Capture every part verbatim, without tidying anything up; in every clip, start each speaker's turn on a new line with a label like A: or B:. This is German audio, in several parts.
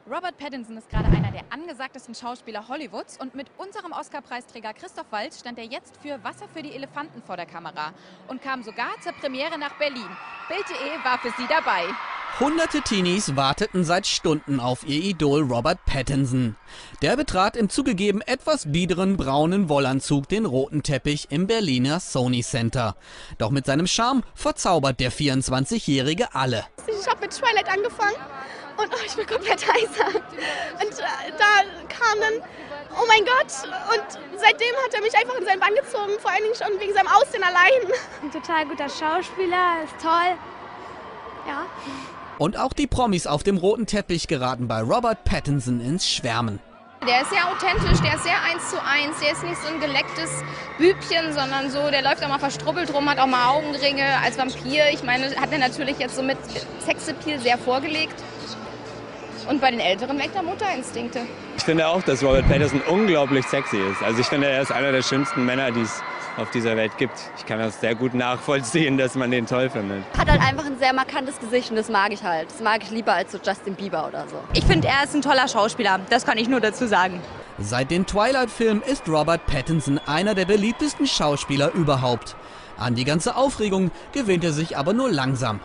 A: Robert Pattinson ist gerade einer der angesagtesten Schauspieler Hollywoods und mit unserem Oscar-Preisträger Christoph Waltz stand er jetzt für Wasser für die Elefanten vor der Kamera und kam sogar zur Premiere nach Berlin. Bild punkt de war für Sie dabei.
B: Hunderte Teenies warteten seit Stunden auf ihr Idol Robert Pattinson. Der betrat im zugegeben etwas biederen braunen Wollanzug den roten Teppich im Berliner Sony Center. Doch mit seinem Charme verzaubert der vierundzwanzigjährige alle.
C: Ich habe mit Twilight angefangen und oh, ich bin komplett heißer. Und äh, da kam dann, oh mein Gott, und seitdem hat er mich einfach in seinen Bann gezogen, vor allen Dingen schon wegen seinem Aussehen allein.
D: Ein total guter Schauspieler, ist toll, ja.
B: Und auch die Promis auf dem roten Teppich geraten bei Robert Pattinson ins Schwärmen.
E: Der ist sehr authentisch, der ist sehr eins zu eins, der ist nicht so ein gelecktes Bübchen, sondern so, der läuft auch mal verstrubbelt rum, hat auch mal Augenringe als Vampir. Ich meine, hat er natürlich jetzt so mit Sexappeal sehr vorgelegt. Und bei den Älteren weckt er Mutterinstinkte.
F: Ich finde auch, dass Robert Pattinson unglaublich sexy ist. Also ich finde, er ist einer der schönsten Männer, die es auf dieser Welt gibt. Ich kann das sehr gut nachvollziehen, dass man den toll findet.
G: Hat halt einfach ein sehr markantes Gesicht und das mag ich halt. Das mag ich lieber als so Justin Bieber oder so.
H: Ich finde, er ist ein toller Schauspieler. Das kann ich nur dazu sagen.
B: Seit den Twilight-Filmen ist Robert Pattinson einer der beliebtesten Schauspieler überhaupt. An die ganze Aufregung gewöhnt er sich aber nur langsam.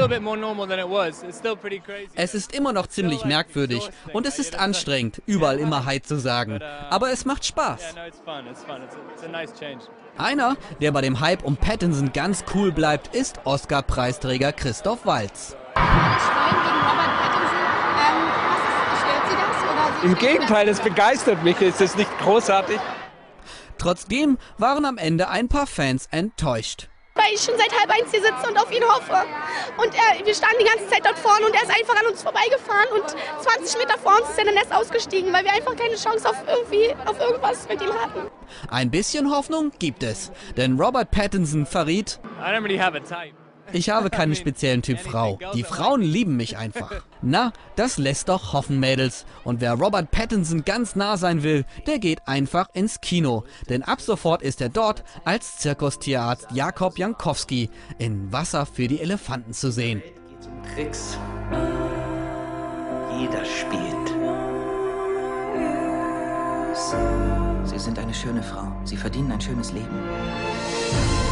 B: Es ist immer noch ziemlich merkwürdig und es ist anstrengend, überall immer Hi zu sagen. Aber es macht Spaß. Einer, der bei dem Hype um Pattinson ganz cool bleibt, ist Oscar-Preisträger Christoph Waltz.
F: Im Gegenteil, es begeistert mich, es ist nicht großartig.
B: Trotzdem waren am Ende ein paar Fans enttäuscht.
C: Weil ich schon seit halb eins hier sitze und auf ihn hoffe. Und er, wir standen die ganze Zeit dort vorne und er ist einfach an uns vorbeigefahren und zwanzig Meter vor uns ist er dann erst ausgestiegen, weil wir einfach keine Chance auf, irgendwie, auf irgendwas mit ihm hatten.
B: Ein bisschen Hoffnung gibt es, denn Robert Pattinson verriet: Ich habe keinen speziellen Typ Frau. Die Frauen lieben mich einfach. Na, das lässt doch hoffen, Mädels. Und wer Robert Pattinson ganz nah sein will, der geht einfach ins Kino. Denn ab sofort ist er dort als Zirkustierarzt Jakob Jankowski in Wasser für die Elefanten zu sehen.
I: Geht um Tricks. Jeder spielt. Sie sind eine schöne Frau. Sie verdienen ein schönes Leben.